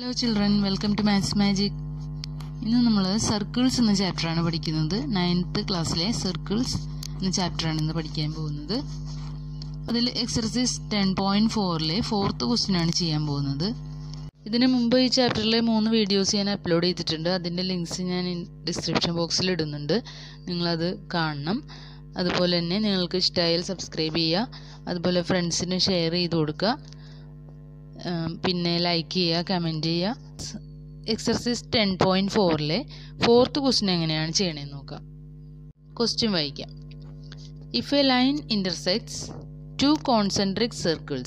Hello children, welcome to Maths Magic. ഇന്ന് നമ്മൾ circles എന്ന ചാപ്റ്ററാണ് പഠിക്കുന്നത്. 9th ക്ലാസ്സിലെ സർക്കിൾസ് എന്ന ചാപ്റ്ററാണ് ഇന്ന് പഠിക്കാൻ പോകുന്നത്. അതിൽ എക്സർസൈസ് 10.4ലെ 4th ക്വസ്റ്റ്യൻ ആണ് ചെയ്യാൻ പോകുന്നത്. ഇതിനു മുമ്പ് ഈ ചാപ്റ്ററിലെ 3 വീഡിയോസ് ഞാൻ അപ്ലോഡ് ചെയ്തിട്ടുണ്ട്. അതിൻ്റെ ലിങ്ക്സ് ഞാൻ ഡിസ്ക്രിപ്ഷൻ ബോക്സിൽ ഇടുന്നുണ്ട്. നിങ്ങളത് കാണണം. അതുപോലെ തന്നെ നിങ്ങൾക്ക് ഇഷ്ടമായാൽ സബ്സ്ക്രൈബ് ചെയ്യുക. അതുപോലെ ഫ്രണ്ട്സിന് ഷെയർ ചെയ്ത് കൊടുക്കുക. പിന്നെ ലൈക്ക് ചെയ്യുക, കമൻറ്റ് ചെയ്യുക. എക്സർസൈസ് 10.4ലെ 4th ക്വസ്റ്റ്യൻ എങ്ങനെയാണ് ചെയ്യണമെന്ന് നോക്കാം. ക്വസ്റ്റ്യൻ വായിക്കാം. If a line intersects 2 concentric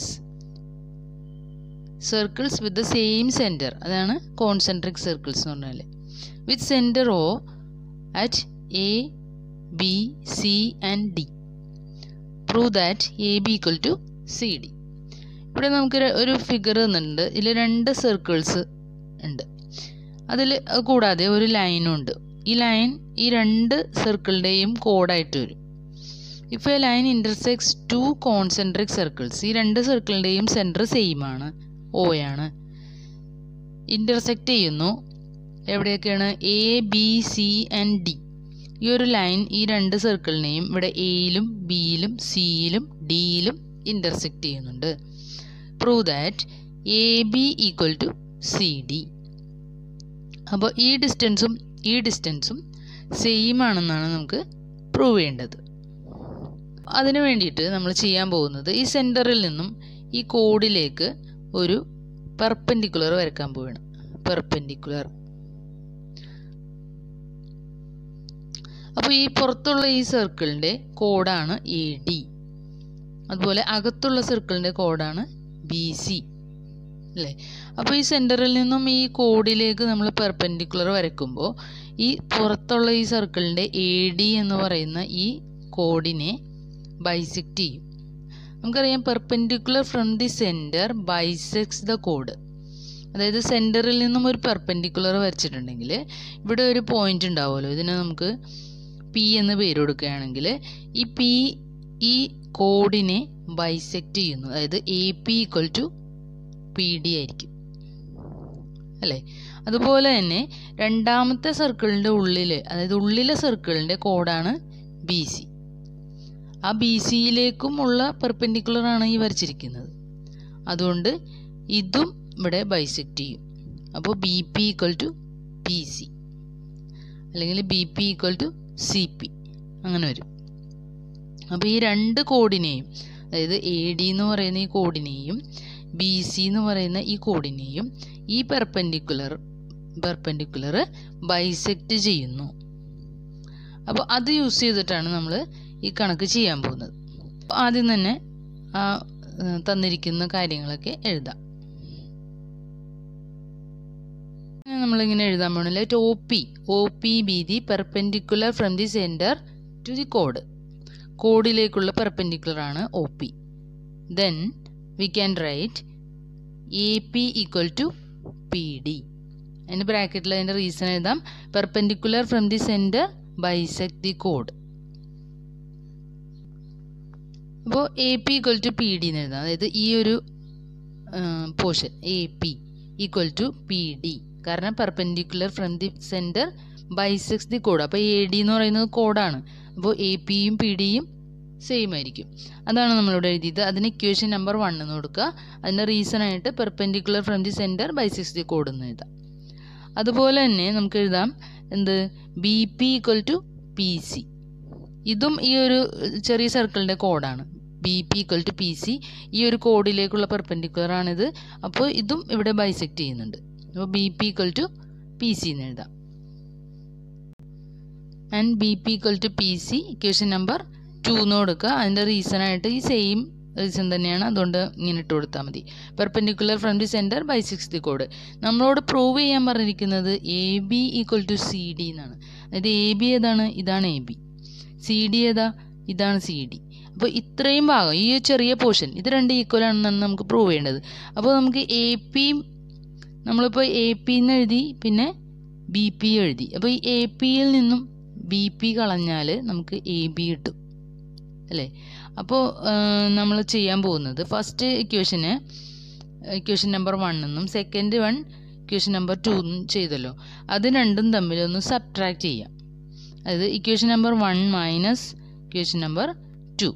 circles with the same centre, അതാണ് കോൺസെൻട്രിക് സർക്കിൾസ് എന്ന് പറഞ്ഞാൽ, with centre O at A, B, C and D. Prove that AB equal to CD. ഇവിടെ നമുക്ക് ഒരു ഫിഗർ തന്നിട്ടുണ്ട്. ഇതിൽ 2 സർക്കിൾസ് ഉണ്ട്. അതിൽ കൂടാതെ ഒരു ലൈനും ഉണ്ട്. ഈ ലൈൻ ഈ 2 സർക്കിളിൻ്റെയും കോഡായിട്ട് വരും. If a line intersects 2 concentric circles, ഈ 2 സർക്കിളിൻ്റെയും സെൻറ്റർ സെയിം ആണ്, O ആണ്. ഇൻ്റർസെക്റ്റ് ചെയ്യുന്നു എവിടെയൊക്കെയാണ്? A, B, C and D. ഈ ഒരു ലൈൻ ഈ 2 സർക്കിളിനെയും ഇവിടെ എയിലും ബിയിലും സിയിലും ഡിയിലും ഇൻ്റർസെക്റ്റ് ചെയ്യുന്നുണ്ട്. Prove that AB equal to CD. അപ്പോൾ ഈ ഡിസ്റ്റൻസും സെയിം ആണെന്നാണ് നമുക്ക് പ്രൂവ് ചെയ്യേണ്ടത്. അതിനു വേണ്ടിയിട്ട് നമ്മൾ ചെയ്യാൻ പോകുന്നത്, ഈ സെൻറ്ററിൽ നിന്നും ഈ കോഡിലേക്ക് ഒരു പെർപെൻഡിക്കുലർ വരയ്ക്കാൻ പോവുകയാണ്. പെർപെൻഡിക്കുലർ. അപ്പോൾ ഈ പുറത്തുള്ള ഈ സർക്കിളിൻ്റെ കോഡാണ് AD. അതുപോലെ അകത്തുള്ള സർക്കിളിൻ്റെ കോഡാണ് BC അല്ലേ. അപ്പോൾ ഈ സെൻറ്ററിൽ നിന്നും ഈ കോഡിലേക്ക് നമ്മൾ പെർപെൻഡിക്കുലർ വരയ്ക്കുമ്പോൾ ഈ പുറത്തുള്ള ഈ സർക്കിളിൻ്റെ AD എന്ന് പറയുന്ന ഈ കോഡിനെ ബൈസെക്റ്റ് ചെയ്യും. നമുക്കറിയാം, perpendicular from the centre bisects the കോഡ്. അതായത് സെൻറ്ററിൽ നിന്നും ഒരു പെർപെൻഡിക്കുലർ വരച്ചിട്ടുണ്ടെങ്കിൽ ഇവിടെ ഒരു പോയിന്റ് ഉണ്ടാവുമല്ലോ. ഇതിനെ നമുക്ക് P എന്ന് പേര് കൊടുക്കുകയാണെങ്കിൽ ഈ P ഈ കോഡിനെ ബൈസെക്റ്റ് ചെയ്യുന്നു. അതായത് AP ഈക്വൽ ടു PD ആയിരിക്കും അല്ലേ. അതുപോലെ തന്നെ രണ്ടാമത്തെ സർക്കിളിൻ്റെ ഉള്ളിൽ, അതായത് ഉള്ളിലെ സർക്കിളിൻ്റെ കോഡാണ് BC. ആ BCയിലേക്കും ഉള്ള പെർപെൻഡിക്കുലറാണ് ഈ വരച്ചിരിക്കുന്നത്. അതുകൊണ്ട് ഇതും ഇവിടെ ബൈസെക്റ്റ് ചെയ്യും. അപ്പോൾ BP ഈക്വൽ ടു PC അല്ലെങ്കിൽ BP ഈക്വൽ ടു CP അങ്ങനെ വരും. അപ്പോൾ ഈ 2 കോഡിനെയും, അതായത് AD എന്ന് പറയുന്ന ഈ കോഡിനെയും BC എന്ന് പറയുന്ന ഈ കോഡിനെയും ഈ പെർപെൻഡിക്കുലർ ബൈസെക്റ്റ് ചെയ്യുന്നു. അപ്പോൾ അത് യൂസ് ചെയ്തിട്ടാണ് നമ്മൾ ഈ കണക്ക് ചെയ്യാൻ പോകുന്നത്. ആദ്യം തന്നെ ആ തന്നിരിക്കുന്ന കാര്യങ്ങളൊക്കെ എഴുതാം. നമ്മളിങ്ങനെ എഴുതാൻ പോകുന്നത്, let OP be the perpendicular from the center to the chord. കോഡിലേക്കുള്ള പെർപെൻഡിക്കുലർ ആണ് OP. Then we can write AP equal to PD. അതിൻ്റെ ബ്രാക്കറ്റിൽ അതിൻ്റെ റീസൺ എഴുതാം. Perpendicular from the centre bisect the കോഡ്. അപ്പോൾ AP ഈക്വൽ ടു PD എന്ന് എഴുതാം. അതായത് ഈ ഒരു portion AP equal to PD, കാരണം perpendicular from the centre bisects the കോഡ്. അപ്പോൾ AD എന്ന് പറയുന്നത് കോഡാണ്. അപ്പോൾ APയും PDയും സെയിം ആയിരിക്കും. അതാണ് നമ്മളിവിടെ എഴുതിയത്. അതിന് ഇക്വേഷൻ നമ്പർ 1 എന്ന് കൊടുക്കുക. അതിൻ്റെ റീസൺ ആയിട്ട് perpendicular from the centre bisects the കോഡ് എന്ന് എഴുതാം. അതുപോലെ തന്നെ നമുക്ക് എഴുതാം എന്ത്? BP equal to PC. ഇതും ഈ ഒരു ചെറിയ സർക്കിളിൻ്റെ കോഡാണ്. BP equal to PC. ഈ ഒരു കോഡിലേക്കുള്ള പെർപെൻഡിക്കുലർ ആണിത്. അപ്പോൾ ഇതും ഇവിടെ ബൈസെക്റ്റ് ചെയ്യുന്നുണ്ട്. അപ്പോൾ BP ഈക്വൽ ടു PC എന്ന് എഴുതാം. And BP equal to PC equation number 2 എന്ന് കൊടുക്കുക. അതിൻ്റെ റീസൺ ആയിട്ട് ഈ സെയിം റീസൺ തന്നെയാണ്, അതുകൊണ്ട് ഇങ്ങനെ ഇട്ട് കൊടുത്താൽ മതി. Perpendicular from the centre bisects the കോഡ്. നമ്മളോട് പ്രൂവ് ചെയ്യാൻ പറഞ്ഞിരിക്കുന്നത് AB ഈക്വൽ ടു CD എന്നാണ്. അതായത് AB ഏതാണ്? ഇതാണ് AB. CD ഏതാ? ഇതാണ് CD. അപ്പോൾ ഇത്രയും ഭാഗം, ഈ ചെറിയ പോർഷൻ, ഇത് 2 ഈക്വൽ ആണെന്നാണ് നമുക്ക് പ്രൂവ് ചെയ്യേണ്ടത്. അപ്പോൾ നമുക്ക് നമ്മളിപ്പോൾ AP എന്ന് എഴുതി, പിന്നെ BP എഴുതി. അപ്പോൾ ഈ APയിൽ നിന്നും BP കളഞ്ഞാൽ നമുക്ക് AB കിട്ടും അല്ലേ. അപ്പോൾ നമ്മൾ ചെയ്യാൻ പോകുന്നത്, ഫസ്റ്റ് ഇക്വേഷൻ നമ്പർ 1 എന്നും സെക്കൻഡ് വൺ ഇക്വേഷൻ നമ്പർ 2 ചെയ്തല്ലോ, അത് രണ്ടും തമ്മിലൊന്ന് സബ്ട്രാക്ട് ചെയ്യാം. അതായത് equation number 1 minus equation number 2.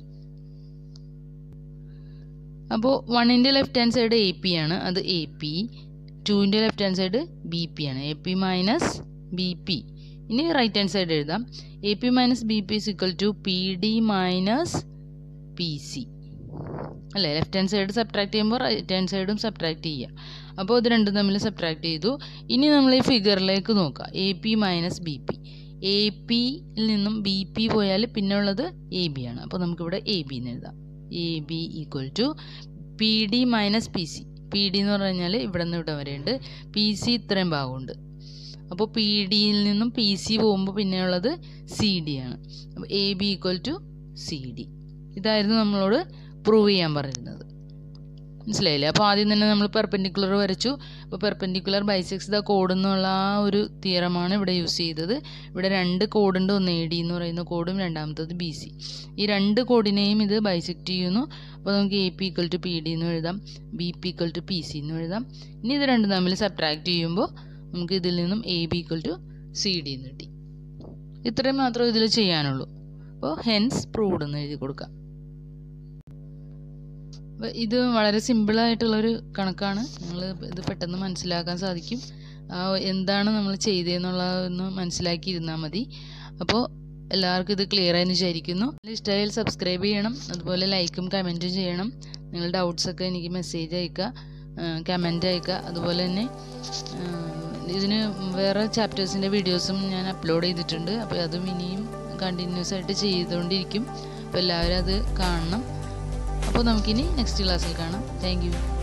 അപ്പോൾ 1ൻ്റെ left hand side A P ആണ്, അത് എ പി. 2ൻ്റെ left hand side B P ആണ്, A P minus B P. ഇനി റൈറ്റ് ഹാൻഡ് സൈഡ് എഴുതാം. A P minus B P is equal to P D minus P C അല്ലേ. Left hand side subtract ചെയ്യുമ്പോൾ right hand സൈഡും subtract ചെയ്യുക. അപ്പോൾ ഇത് രണ്ടും തമ്മിൽ സബ്ട്രാക്ട് ചെയ്തു. ഇനി നമ്മൾ ഈ ഫിഗറിലേക്ക് നോക്കുക. A P minus B P. A പിയിൽ നിന്നും ബി പി പോയാൽ പിന്നെ ഉള്ളത് എ ബി ആണ്. അപ്പോൾ നമുക്കിവിടെ എ ബി എന്ന് എഴുതാം. A B equal to P D minus P C. P D എന്ന് പറഞ്ഞു കഴിഞ്ഞാൽ ഇവിടെ നിന്ന് ഇവിടെ വരെയുണ്ട്, പി സി ഇത്രയും ഭാഗമുണ്ട്. അപ്പോൾ പി ഡിയിൽ നിന്നും പി സി പോകുമ്പോൾ പിന്നെയുള്ളത് സി ഡി ആണ്. അപ്പോൾ A B equal to C D. ഇതായിരുന്നു നമ്മളോട് പ്രൂവ് ചെയ്യാൻ പറയുന്നത്. മനസ്സിലായില്ലേ? അപ്പോൾ ആദ്യം തന്നെ നമ്മൾ പെർപെൻഡിക്കുലർ വരച്ചു. അപ്പോൾ പെർപെൻഡിക്കുലർ ബൈസെക്സ് ദ കോഡ് എന്നുള്ള ആ ഒരു തിയറമാണ് ഇവിടെ യൂസ് ചെയ്തത്. ഇവിടെ 2 കോഡുണ്ട്, ഒന്ന് എ ഡി എന്ന് പറയുന്ന കോഡും രണ്ടാമത്തത് ബി സി. ഈ 2 കോഡിനെയും ഇത് ബൈസെക്ട് ചെയ്യുന്നു. അപ്പോൾ നമുക്ക് A P equal to P D എന്ന് എഴുതാം, B P equal to P C എന്ന് എഴുതാം. ഇനി ഇത് രണ്ടും തമ്മിൽ സബ്ട്രാക്ട് ചെയ്യുമ്പോൾ നമുക്ക് ഇതിൽ നിന്നും A B equal to C D എന്ന് കിട്ടി. ഇത്രയും മാത്രമേ ഇതിൽ ചെയ്യാനുള്ളൂ. അപ്പോൾ ഹെൻസ് പ്രൂവ്ഡ് എന്ന് എഴുതി കൊടുക്കാം. അപ്പോൾ ഇത് വളരെ സിമ്പിളായിട്ടുള്ളൊരു കണക്കാണ്. നിങ്ങൾ ഇത് പെട്ടെന്ന് മനസ്സിലാക്കാൻ സാധിക്കും. എന്താണ് നമ്മൾ ചെയ്തതെന്നുള്ളതൊന്ന് മനസ്സിലാക്കിയിരുന്നാൽ മതി. അപ്പോൾ എല്ലാവർക്കും ഇത് ക്ലിയർ ആയെന്ന് വിചാരിക്കുന്നു. ഇഷ്ടമായാൽ സബ്സ്ക്രൈബ് ചെയ്യണം, അതുപോലെ ലൈക്കും കമൻറ്റും ചെയ്യണം. നിങ്ങളുടെ ഡൗട്ട്സൊക്കെ എനിക്ക് മെസ്സേജ് അയക്കുക, കമൻറ്റ് അയക്കുക. അതുപോലെ തന്നെ ഇതിന് വേറെ ചാപ്റ്റേഴ്സിൻ്റെ വീഡിയോസും ഞാൻ അപ്ലോഡ് ചെയ്തിട്ടുണ്ട്. അപ്പോൾ അതും ഇനിയും കണ്ടിന്യൂസ് ആയിട്ട് ചെയ്തുകൊണ്ടിരിക്കും. അപ്പോൾ എല്ലാവരും അത് കാണണം. അപ്പോൾ നമുക്കിനി നെക്സ്റ്റ് ക്ലാസ്സിൽ കാണാം. Thank U.